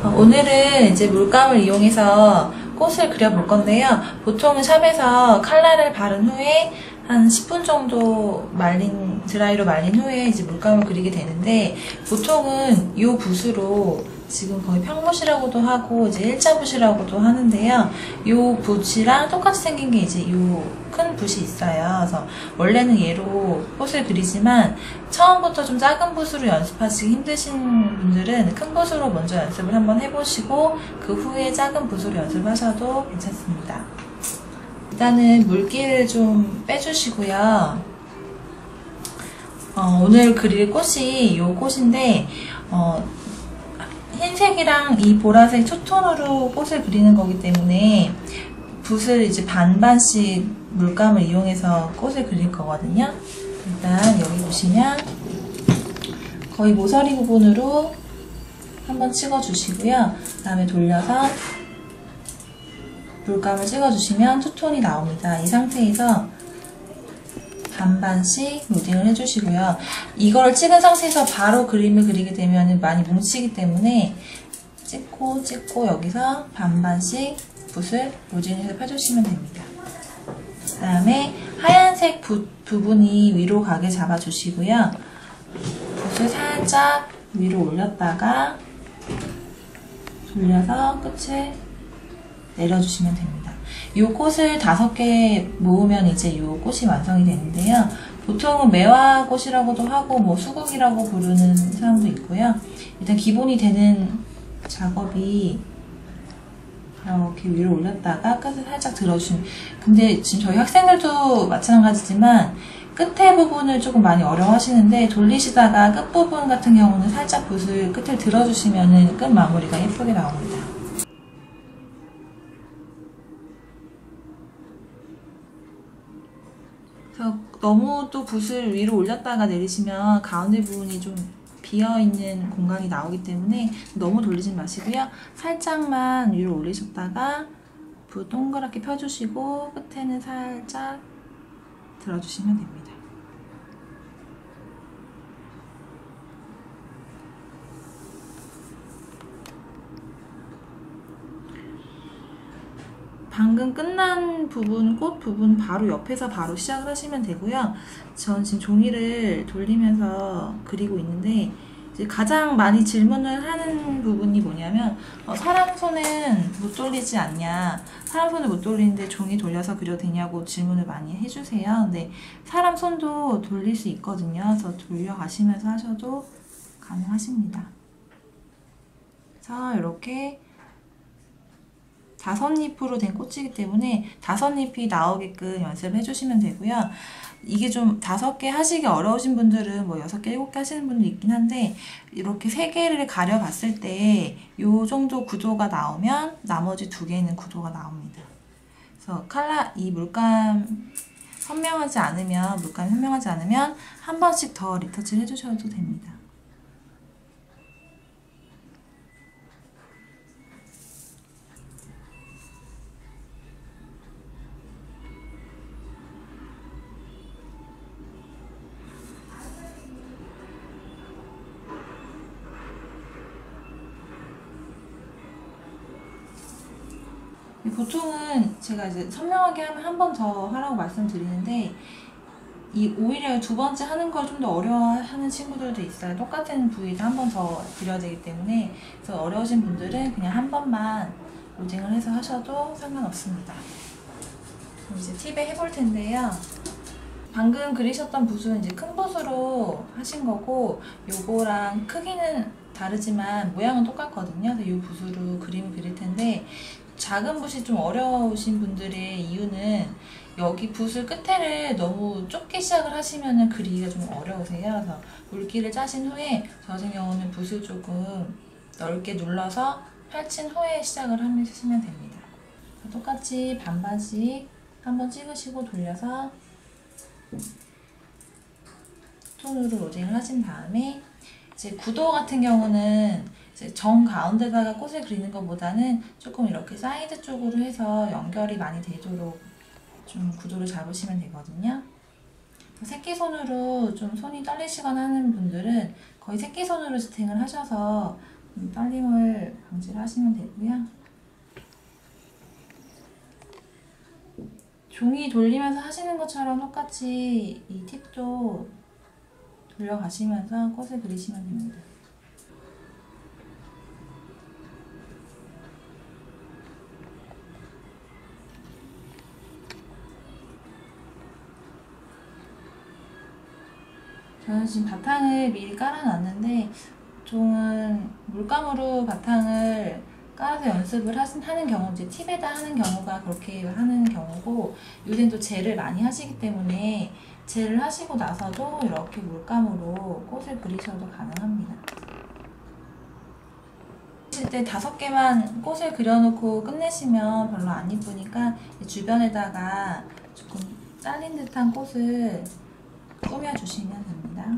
오늘은 이제 물감을 이용해서 꽃을 그려볼 건데요. 보통은 샵에서 컬러를 바른 후에 한 10분 정도 드라이로 말린 후에 이제 물감을 그리게 되는데, 보통은 이 붓으로 지금 거의 평붓이라고도 하고 이제 일자붓이라고도 하는데요. 이 붓이랑 똑같이 생긴 게 이제 이 큰 붓이 있어요. 그래서 원래는 얘로 꽃을 그리지만 처음부터 좀 작은 붓으로 연습하시기 힘드신 분들은 큰 붓으로 먼저 연습을 한번 해보시고 그 후에 작은 붓으로 연습하셔도 괜찮습니다. 일단은 물기를 좀 빼주시고요. 오늘 그릴 꽃이 이 꽃인데 흰색이랑 이 보라색 투톤으로 꽃을 그리는 거기 때문에 붓을 이제 반반씩 물감을 이용해서 꽃을 그릴 거거든요. 일단 여기 보시면 거의 모서리 부분으로 한번 찍어주시고요. 그 다음에 돌려서 물감을 찍어주시면 투톤이 나옵니다. 이 상태에서 반반씩 로딩을 해주시고요. 이걸 찍은 상태에서 바로 그림을 그리게 되면 많이 뭉치기 때문에 찍고 여기서 반반씩 붓을 로딩해서 펴주시면 됩니다. 그 다음에 하얀색 부분이 위로 가게 잡아주시고요. 붓을 살짝 위로 올렸다가 돌려서 끝을 내려주시면 됩니다. 이 꽃을 5개 모으면 이제 이 꽃이 완성이 되는데요. 보통은 매화꽃이라고도 하고 뭐 수국이라고 부르는 사람도 있고요. 일단 기본이 되는 작업이 이렇게 위로 올렸다가 끝을 살짝 들어주시면, 근데 지금 저희 학생들도 마찬가지지만 끝에 부분을 조금 많이 어려워하시는데 돌리시다가 끝부분 같은 경우는 살짝 붓을 끝을 들어주시면 끝 마무리가 예쁘게 나옵니다. 그래서 너무 또 붓을 위로 올렸다가 내리시면 가운데 부분이 좀 비어있는 공간이 나오기 때문에 너무 돌리지 마시고요. 살짝만 위로 올리셨다가 붓 동그랗게 펴주시고 끝에는 살짝 들어주시면 됩니다. 방금 끝난 부분, 꽃 부분 바로 옆에서 바로 시작을 하시면 되고요. 전 지금 종이를 돌리면서 그리고 있는데 이제 가장 많이 질문을 하는 부분이 뭐냐면 사람 손은 못 돌리지 않냐, 사람 손을 못 돌리는데 종이 돌려서 그려도 되냐고 질문을 많이 해주세요. 근데 사람 손도 돌릴 수 있거든요. 그래서 돌려가시면서 하셔도 가능하십니다. 그래서 이렇게 5잎으로 된 꽃이기 때문에 5잎이 나오게끔 연습을 해주시면 되고요. 이게 좀 5개 하시기 어려우신 분들은 뭐 6개, 7개 하시는 분도 있긴 한데, 이렇게 3개를 가려봤을 때 이 정도 구도가 나오면 나머지 2개는 구도가 나옵니다. 그래서 이 물감이 선명하지 않으면 한 번씩 더 리터치를 해주셔도 됩니다. 보통은 제가 이제 선명하게 하면 한 번 더 하라고 말씀드리는데, 오히려 2번째 하는 걸 좀 더 어려워하는 친구들도 있어요. 똑같은 부위도 한 번 더 그려야 되기 때문에. 그래서 어려우신 분들은 그냥 한 번만 로딩을 해서 하셔도 상관없습니다. 그럼 이제 팁에 해볼 텐데요. 방금 그리셨던 붓은 이제 큰 붓으로 하신 거고, 요거랑 크기는 다르지만 모양은 똑같거든요. 그래서 이 붓으로 그림을 그릴 텐데, 작은 붓이 좀 어려우신 분들의 이유는 여기 붓을 끝에를 너무 좁게 시작을 하시면 그리기가 좀 어려우세요. 그래서 물기를 짜신 후에 저 같은 경우는 붓을 조금 넓게 눌러서 펼친 후에 시작을 하시면 됩니다. 똑같이 반반씩 한번 찍으시고 돌려서 톤으로 로딩을 하신 다음에, 이제 구도 같은 경우는 이제 정 가운데다가 꽃을 그리는 것보다는 조금 이렇게 사이드 쪽으로 해서 연결이 많이 되도록 좀 구도를 잡으시면 되거든요. 새끼손으로 좀 손이 떨리시거나 하는 분들은 거의 새끼손으로 스팅을 하셔서 떨림을 방지를 하시면 되고요. 종이 돌리면서 하시는 것처럼 똑같이 이 팁도 돌려가시면서 꽃을 그리시면 됩니다. 저는 지금 바탕을 미리 깔아놨는데 보통은 물감으로 바탕을 깔아서 연습을 하는 경우, 이제 팁에다 하는 경우가 그렇게 하는 경우고, 요새는 또 젤을 많이 하시기 때문에 젤을 하시고 나서도 이렇게 물감으로 꽃을 그리셔도 가능합니다. 하실 때 5개만 꽃을 그려놓고 끝내시면 별로 안 이쁘니까 주변에다가 조금 잘린 듯한 꽃을 꾸며주시면 됩니다.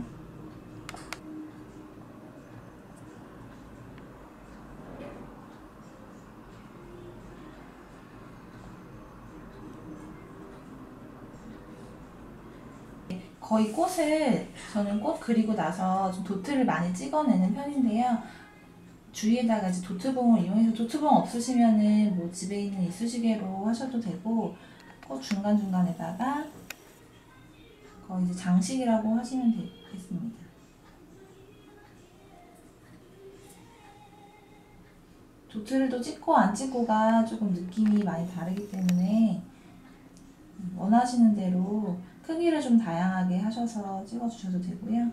거의 꽃을 저는 꽃 그리고 나서 좀 도트를 많이 찍어내는 편인데요. 주위에다가 이제 도트봉을 이용해서, 도트봉 없으시면은 뭐 집에 있는 이쑤시개로 하셔도 되고, 꽃 중간중간에다가 거의 이제 장식이라고 하시면 되겠습니다. 도트를 또 찍고 안 찍고가 조금 느낌이 많이 다르기 때문에 원하시는 대로 크기를 좀 다양하게 하셔서 찍어주셔도 되고요.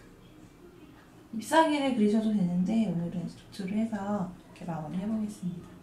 잎사귀를 그리셔도 되는데 오늘은 도트를 해서 이렇게 마무리 해보겠습니다.